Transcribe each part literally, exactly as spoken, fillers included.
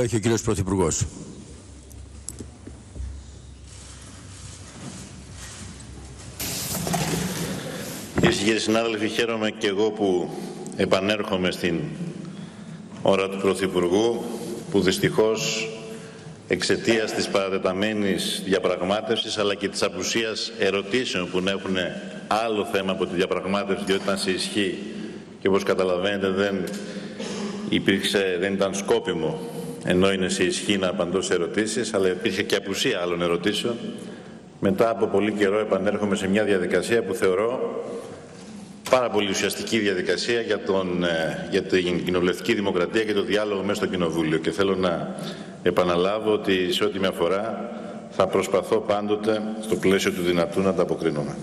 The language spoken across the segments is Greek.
έχει ο κύριος Πρωθυπουργός. Κυρίες και κύριοι συνάδελφοι, χαίρομαι και εγώ που επανέρχομαι στην ώρα του Πρωθυπουργού, που δυστυχώς εξαιτίας της παρατεταμένης διαπραγμάτευσης αλλά και της απουσίας ερωτήσεων που έχουν άλλο θέμα από τη διαπραγμάτευση, διότι ήταν σε ισχύ και όπως καταλαβαίνετε δεν υπήρξε, δεν ήταν σκόπιμο ενώ είναι σε ισχύ να απαντώ σε ερωτήσεις, αλλά υπήρχε και απουσία άλλων ερωτήσεων. Μετά από πολύ καιρό επανέρχομαι σε μια διαδικασία που θεωρώ πάρα πολύ ουσιαστική διαδικασία για, τον, για την κοινοβουλευτική δημοκρατία και το διάλογο μέσα στο Κοινοβούλιο. Και θέλω να επαναλάβω ότι σε ό,τι με αφορά θα προσπαθώ πάντοτε στο πλαίσιο του δυνατού να ανταποκρίνομαι.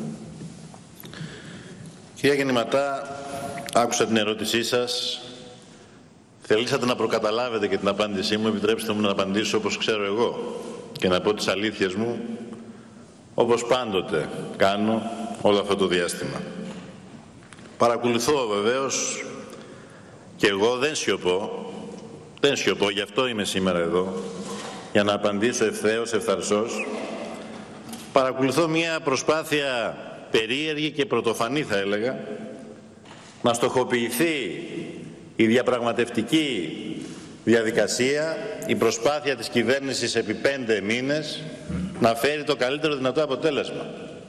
Κυρία Γεννηματά, άκουσα την ερώτησή σας. Θελήσατε να προκαταλάβετε και την απάντησή μου. Επιτρέψτε μου να απαντήσω όπως ξέρω εγώ και να πω τις αλήθειες μου, όπως πάντοτε κάνω όλο αυτό το διάστημα. Παρακολουθώ βεβαίως και εγώ δεν σιωπώ, δεν σιωπώ, γι' αυτό είμαι σήμερα εδώ, για να απαντήσω ευθέως, ευθαρσώς. Παρακολουθώ μια προσπάθεια περίεργη και πρωτοφανή θα έλεγα, να στοχοποιηθεί η διαπραγματευτική διαδικασία, η προσπάθεια της κυβέρνησης επί πέντε μήνες να φέρει το καλύτερο δυνατό αποτέλεσμα.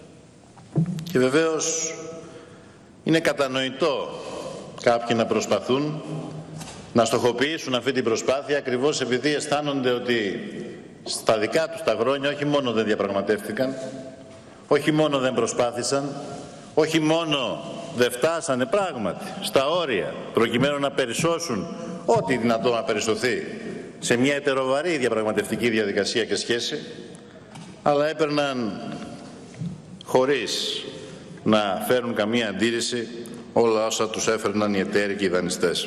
Και βεβαίως είναι κατανοητό κάποιοι να προσπαθούν να στοχοποιήσουν αυτή την προσπάθεια ακριβώς επειδή αισθάνονται ότι στα δικά τους τα χρόνια όχι μόνο δεν διαπραγματεύτηκαν, όχι μόνο δεν προσπάθησαν, όχι μόνο δεν φτάσανε πράγματι στα όρια προκειμένου να περισσώσουν ό,τι δυνατό να περισσωθεί σε μια ετεροβαρή διαπραγματευτική διαδικασία και σχέση, αλλά έπαιρναν χωρίς να φέρουν καμία αντίρρηση όλα όσα τους έφερναν οι εταίροι και οι δανειστές.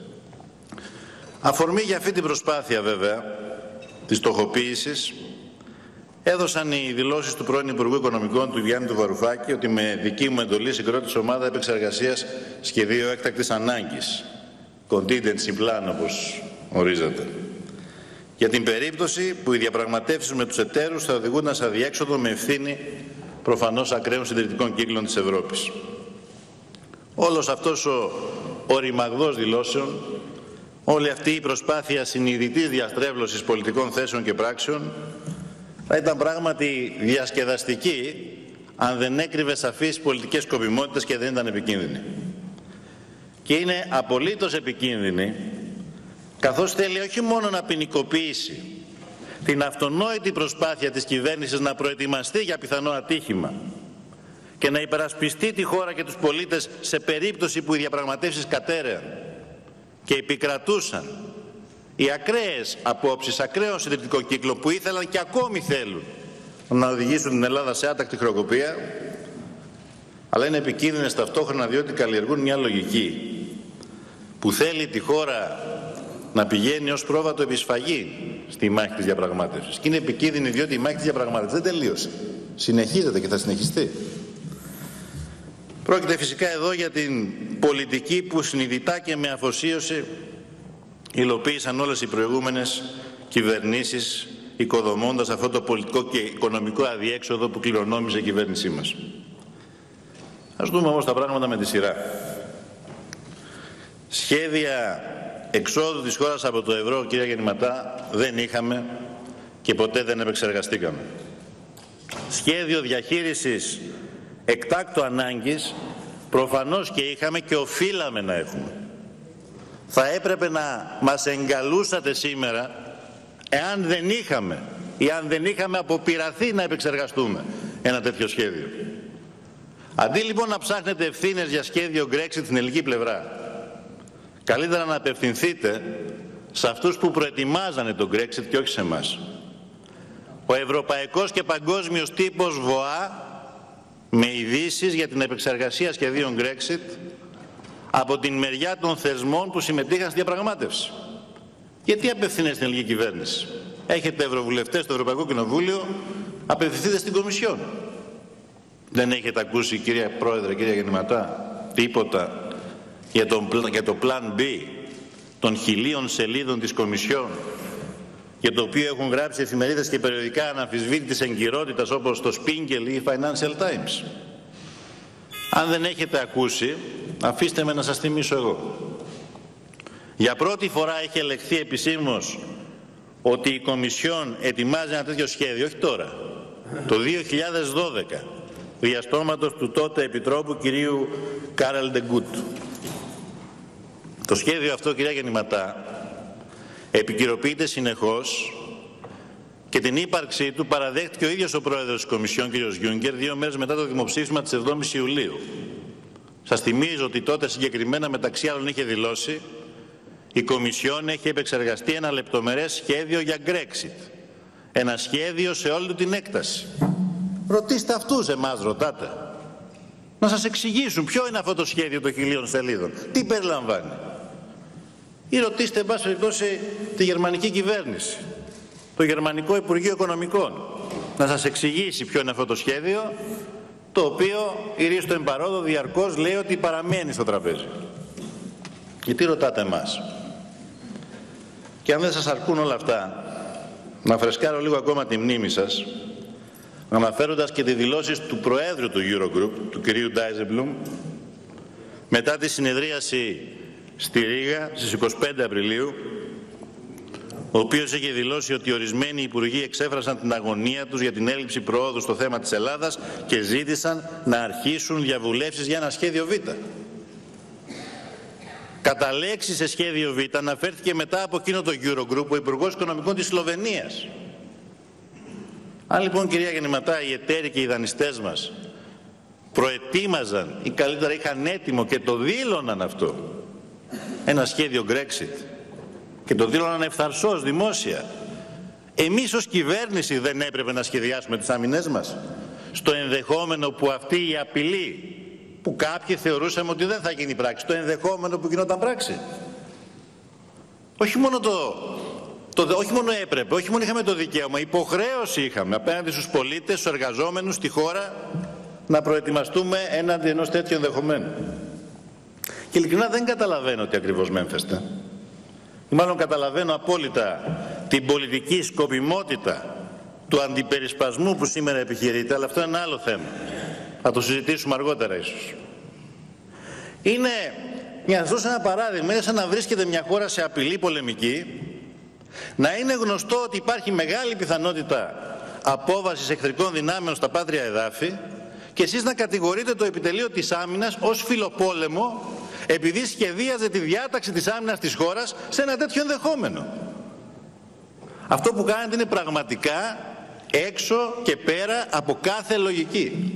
Αφορμή για αυτή την προσπάθεια βέβαια της στοχοποίησης έδωσαν οι δηλώσεις του πρώην Υπουργού Οικονομικών του Γιάννη του Βαρουφάκη ότι με δική μου εντολή συγκρότησε ομάδα επεξεργασίας σχεδίου έκτακτης ανάγκης, contingency plan όπως ορίζεται, για την περίπτωση που οι διαπραγματεύσεις με τους εταίρους θα οδηγούνταν σε αδιέξοδο με ευθύνη προφανώς ακραίων συντηρητικών κύκλων της Ευρώπης. Όλος αυτός ο οριμαγδός δηλώσεων, όλη αυτή η προσπάθεια συνειδητής διαστρέβλωσης πολιτικών θέσεων και πράξεων θα ήταν πράγματι διασκεδαστική αν δεν έκρυβε σαφείς πολιτικές σκοπιμότητες και δεν ήταν επικίνδυνη. Και είναι απολύτως επικίνδυνη καθώς θέλει όχι μόνο να ποινικοποιήσει την αυτονόητη προσπάθεια της κυβέρνησης να προετοιμαστεί για πιθανό ατύχημα και να υπερασπιστεί τη χώρα και τους πολίτες σε περίπτωση που οι διαπραγματεύσεις κατέρεαν και επικρατούσαν οι ακραίες απόψεις ακραίων συντηρητικών κύκλων που ήθελαν και ακόμη θέλουν να οδηγήσουν την Ελλάδα σε άτακτη χρεοκοπία, αλλά είναι επικίνδυνες ταυτόχρονα διότι καλλιεργούν μια λογική που θέλει τη χώρα να πηγαίνει ως πρόβατο επισφαγή στη μάχη της διαπραγμάτευσης. Και είναι επικίνδυνη διότι η μάχη της διαπραγμάτευσης δεν τελείωσε. Συνεχίζεται και θα συνεχιστεί. Πρόκειται φυσικά εδώ για την πολιτική που συνειδητά και με αφοσίωση υλοποίησαν όλες οι προηγούμενες κυβερνήσεις, οικοδομώντας αυτό το πολιτικό και οικονομικό αδιέξοδο που κληρονόμησε η κυβέρνησή μας. Ας δούμε όμως τα πράγματα με τη σειρά. Σχέδια εξόδου της χώρας από το ευρώ, κυρία Γεννηματά, δεν είχαμε και ποτέ δεν επεξεργαστήκαμε. Σχέδιο διαχείρισης εκτάκτου ανάγκης προφανώς και είχαμε και οφείλαμε να έχουμε. Θα έπρεπε να μας εγκαλούσατε σήμερα εάν δεν είχαμε ή αν δεν είχαμε αποπειραθεί να επεξεργαστούμε ένα τέτοιο σχέδιο. Αντί λοιπόν να ψάχνετε ευθύνες για σχέδιο Brexit στην ελληνική πλευρά, καλύτερα να απευθυνθείτε σε αυτούς που προετοιμάζανε τον Brexit και όχι σε εμάς. Ο ευρωπαϊκός και παγκόσμιος τύπος ΒΟΑ με ειδήσεις για την επεξεργασία σχεδίων Brexit από την μεριά των θεσμών που συμμετείχαν στη διαπραγμάτευση. Γιατί απευθύνεστε στην ελληνική κυβέρνηση? Έχετε ευρωβουλευτές στο Ευρωπαϊκό Κοινοβούλιο, απευθυνθείτε στην Κομισιόν. Δεν έχετε ακούσει, κυρία Πρόεδρε, κυρία Γεννηματά, τίποτα για, τον, για το Plan B των χιλίων σελίδων της Κομισιόν για το οποίο έχουν γράψει εφημερίδες και περιοδικά αναμφισβήτητης εγκυρότητας όπως το Spiegel ή η Financial Times. Αν δεν έχετε ακούσει, αφήστε με να σας θυμίσω εγώ. Για πρώτη φορά έχει ελεγχθεί επισήμως ότι η Κομισιόν ετοιμάζει ένα τέτοιο σχέδιο, όχι τώρα, το δύο χιλιάδες δώδεκα, διαστόματος του τότε Επιτρόπου κυρίου Κάρελ ντε Γκούτ. Το σχέδιο αυτό, κυρία Γεννηματά, επικυροποιείται συνεχώς και την ύπαρξή του παραδέχτηκε ο ίδιος ο πρόεδρος της Κομισιόν, κ. Γιούγκερ, δύο μέρες μετά το δημοψήφισμα της εβδόμης Ιουλίου. Σας θυμίζω ότι τότε συγκεκριμένα μεταξύ άλλων είχε δηλώσει η Κομισιόν έχει επεξεργαστεί ένα λεπτομερές σχέδιο για Brexit. Ένα σχέδιο σε όλη την έκταση. Ρωτήστε αυτούς, εμάς ρωτάτε. Να σας εξηγήσουν ποιο είναι αυτό το σχέδιο των χιλίων σελίδων. Τι περιλαμβάνει. Ή ρωτήστε, εν πάση περιπτώσει, τη γερμανική κυβέρνηση, το Γερμανικό Υπουργείο Οικονομικών, να σας εξηγήσει ποιο είναι αυτό το σχέδιο, το οποίο η Ρίστο Εμπαρόδο διαρκώς λέει ότι παραμένει στο τραπέζι. Γιατί ρωτάτε εμάς. Και αν δεν σας αρκούν όλα αυτά, να φρεσκάρω λίγο ακόμα τη μνήμη σας, αναφέροντας και τις δηλώσεις του Προέδρου του Eurogroup, του κυρίου Ντάιζεμπλουμ, μετά τη συνεδρίαση στη Ρήγα στις είκοσι πέντε Απριλίου, ο οποίος έχει δηλώσει ότι ορισμένοι υπουργοί εξέφρασαν την αγωνία τους για την έλλειψη προόδου στο θέμα της Ελλάδας και ζήτησαν να αρχίσουν διαβουλεύσεις για ένα σχέδιο Β. Κατά λέξη σε σχέδιο Β αναφέρθηκε μετά από εκείνο το Eurogroup ο Υπουργός Οικονομικών της Σλοβενίας. Αν λοιπόν, κυρία Γεννηματά, οι εταίροι και οι δανειστές μας προετοίμαζαν ή καλύτερα είχαν έτοιμο και το δήλωναν αυτό, ένα σχέδιο Brexit, και το δήλωναν ευθαρσώς δημόσια, εμείς ως κυβέρνηση δεν έπρεπε να σχεδιάσουμε τις άμυνές μας στο ενδεχόμενο που αυτή η απειλή, που κάποιοι θεωρούσαμε ότι δεν θα γίνει πράξη, το ενδεχόμενο που γινόταν πράξη. Όχι μόνο το, το όχι μόνο έπρεπε, όχι μόνο είχαμε το δικαίωμα, υποχρέωση είχαμε απέναντι στους πολίτες, στους εργαζόμενους, στη χώρα, να προετοιμαστούμε έναντι ενός τέτοιου ενδεχομένου. Και ειλικρινά δεν καταλαβαίνω τι ακριβώς μέμφεστε. Μάλλον καταλαβαίνω απόλυτα την πολιτική σκοπιμότητα του αντιπερισπασμού που σήμερα επιχειρείται, αλλά αυτό είναι ένα άλλο θέμα. Θα το συζητήσουμε αργότερα ίσως. Είναι, για να σας δώσω ένα παράδειγμα, είναι σαν να βρίσκεται μια χώρα σε απειλή πολεμική, να είναι γνωστό ότι υπάρχει μεγάλη πιθανότητα απόβασης εχθρικών δυνάμεων στα πάτρια εδάφη και εσείς να κατηγορείτε το επιτελείο της άμυνας ως φιλοπόλεμο επειδή σχεδίαζε τη διάταξη της άμυνας της χώρας σε ένα τέτοιο ενδεχόμενο. Αυτό που κάνετε είναι πραγματικά έξω και πέρα από κάθε λογική.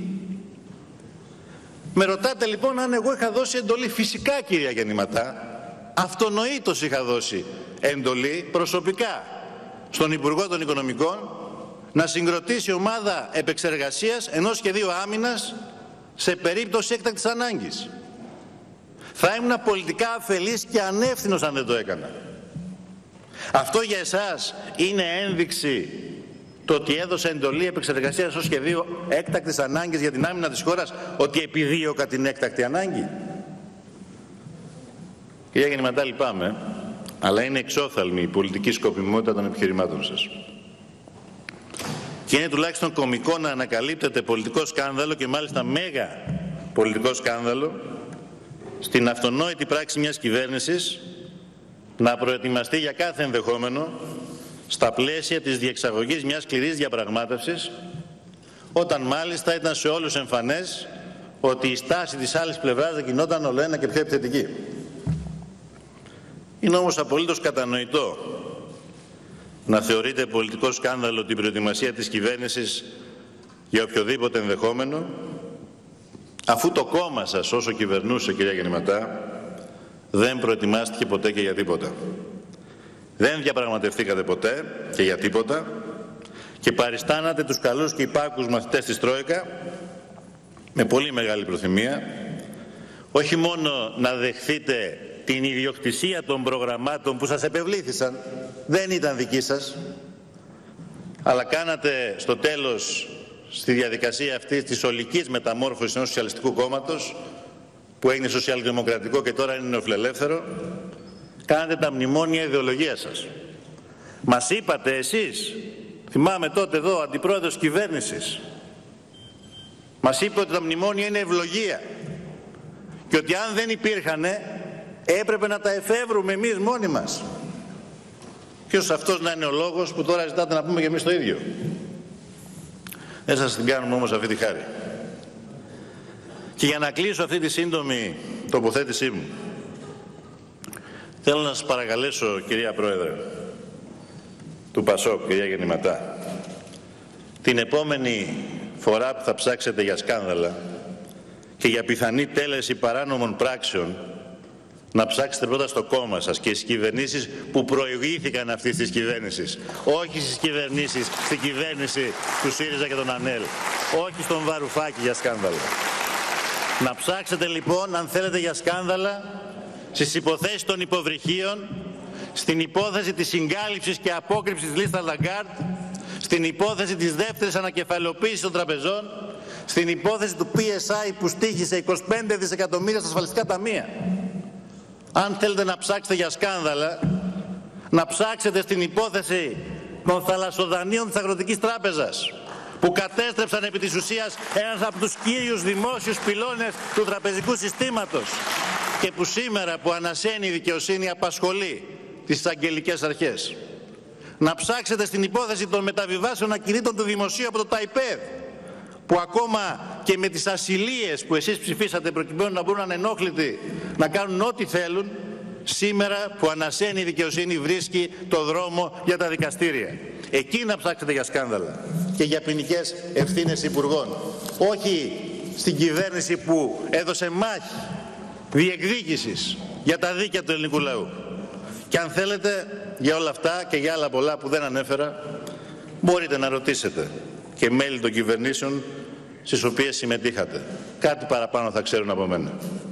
Με ρωτάτε λοιπόν αν εγώ είχα δώσει εντολή. Φυσικά, κυρία Γεννηματά, αυτονοήτως είχα δώσει εντολή προσωπικά στον Υπουργό των Οικονομικών να συγκροτήσει ομάδα επεξεργασίας ενός σχεδίου άμυνας σε περίπτωση έκτακτης ανάγκης. Θα ήμουν πολιτικά αφελής και ανεύθυνος αν δεν το έκανα. Αυτό για εσάς είναι ένδειξη το ότι έδωσε εντολή επεξεργασίας στο σχεδίο έκτακτης ανάγκης για την άμυνα της χώρας, ότι επιδίωκα την έκτακτη ανάγκη? Κυρία Γεννηματά, λυπάμαι, αλλά είναι εξόθαλμη η πολιτική σκοπιμότητα των επιχειρημάτων σας. Και είναι τουλάχιστον κωμικό να ανακαλύπτεται πολιτικό σκάνδαλο, και μάλιστα μέγα πολιτικό σκάνδαλο, στην αυτονόητη πράξη μιας κυβέρνησης να προετοιμαστεί για κάθε ενδεχόμενο στα πλαίσια της διεξαγωγής μιας σκληρής διαπραγμάτευσης, όταν μάλιστα ήταν σε όλους εμφανές ότι η στάση της άλλης πλευράς δεν γινόταν όλο ένα και πιο επιθετική. Είναι όμως απολύτως κατανοητό να θεωρείται πολιτικό σκάνδαλο την προετοιμασία της κυβέρνησης για οποιοδήποτε ενδεχόμενο, αφού το κόμμα σας όσο κυβερνούσε, κυρία Γεννηματά, δεν προετοιμάστηκε ποτέ και για τίποτα. Δεν διαπραγματευτήκατε ποτέ και για τίποτα και παριστάνατε τους καλούς και υπάκους μαθητές της Τρόικα με πολύ μεγάλη προθυμία, όχι μόνο να δεχθείτε την ιδιοκτησία των προγραμμάτων που σας επευλήθησαν, δεν ήταν δική σας, αλλά κάνατε στο τέλος, στη διαδικασία αυτή της ολικής μεταμόρφωσης ενός σοσιαλιστικού κόμματος, που έγινε σοσιαλδημοκρατικό και τώρα είναι νεοφιλελεύθερο, κάνατε τα μνημόνια ιδεολογίας σας. Μας είπατε εσείς, θυμάμαι τότε εδώ, αντιπρόεδρος κυβέρνησης, μας είπε ότι τα μνημόνια είναι ευλογία και ότι αν δεν υπήρχανε έπρεπε να τα εφεύρουμε εμείς μόνοι μας. Ποιος αυτός να είναι ο λόγος που τώρα ζητάτε να πούμε και εμείς το ίδιο? Δεν σας την κάνουμε όμως αυτή τη χάρη. Και για να κλείσω αυτή τη σύντομη τοποθέτησή μου, θέλω να σας παρακαλέσω, κυρία Πρόεδρε του ΠΑΣΟΚ, κυρία Γεννηματά, την επόμενη φορά που θα ψάξετε για σκάνδαλα και για πιθανή τέλεση παράνομων πράξεων, να ψάξετε πρώτα στο κόμμα σας και στις κυβερνήσεις που προηγήθηκαν αυτής της κυβέρνησης. Όχι στις κυβερνήσεις, στην κυβέρνηση του ΣΥΡΙΖΑ και των ΑΝΕΛ. Όχι στον Βαρουφάκη για σκάνδαλα. Να ψάξετε λοιπόν, αν θέλετε, για σκάνδαλα στις υποθέσεις των υποβρυχίων, στην υπόθεση της συγκάλυψης και απόκρυψης της λίστας Λαγκάρτ, στην υπόθεση της δεύτερης ανακεφαλαιοποίησης των τραπεζών, στην υπόθεση του πι ες άι που στοίχησε είκοσι πέντε δισεκατομμύρια στα ασφαλιστικά ταμεία. Αν θέλετε να ψάξετε για σκάνδαλα, να ψάξετε στην υπόθεση των θαλασσοδανείων της Αγροτικής Τράπεζας, που κατέστρεψαν επί της ουσίας ένας από τους κύριους δημόσιους πυλώνες του τραπεζικού συστήματος και που σήμερα που ανασένει η δικαιοσύνη απασχολεί τις αγγελικές αρχές. Να ψάξετε στην υπόθεση των μεταβιβάσεων ακινήτων του δημοσίου από το ΤΑΙΠΕΔ, που ακόμα και με τις ασυλίες που εσείς ψηφίσατε προκειμένου να μπορούν ανενόχλητοι να κάνουν ό,τι θέλουν, σήμερα που ανασένει η δικαιοσύνη βρίσκει το δρόμο για τα δικαστήρια. Εκεί να ψάξετε για σκάνδαλα και για ποινικές ευθύνες υπουργών. Όχι στην κυβέρνηση που έδωσε μάχη διεκδίκησης για τα δίκαια του ελληνικού λαού. Και αν θέλετε για όλα αυτά και για άλλα πολλά που δεν ανέφερα, μπορείτε να ρωτήσετε και μέλη των κυβερνήσεων στις οποίες συμμετείχατε. Κάτι παραπάνω θα ξέρουν από μένα.